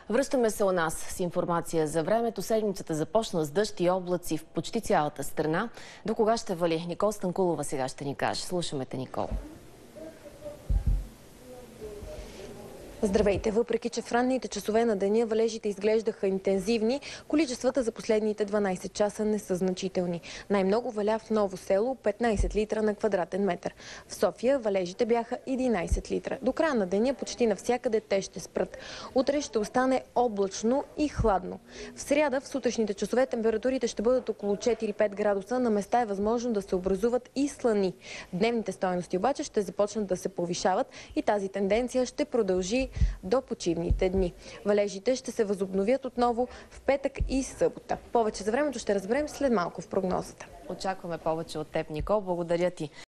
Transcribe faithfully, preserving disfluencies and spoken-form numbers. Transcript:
Връщаме се у нас с информация за времето. Седмицата започна с дъжд и облаци в почти цялата страна. До кога ще вали? Никол Станкулова сега ще ни каже. Слушаме те, Никол. Здравейте! Въпреки че в ранните часове на деня валежите изглеждаха интензивни, количествата за последните дванайсет часа не са значителни. Най-много валя в Ново село – петнайсет литра на квадратен метър. В София валежите бяха единайсет литра. До края на деня почти навсякъде те ще спрат. Утре ще остане облачно и хладно. В сряда в сутрешните часове температурите ще бъдат около четири-пет градуса. На места е възможно да се образуват и слани. Дневните стойности обаче ще започнат да се повишават и тази тенденция ще продължи до почивните дни. Валежите ще се възобновят отново в петък и събота. Повече за времето ще разберем след малко в прогнозата. Очакваме повече от теб, Никол. Благодаря ти.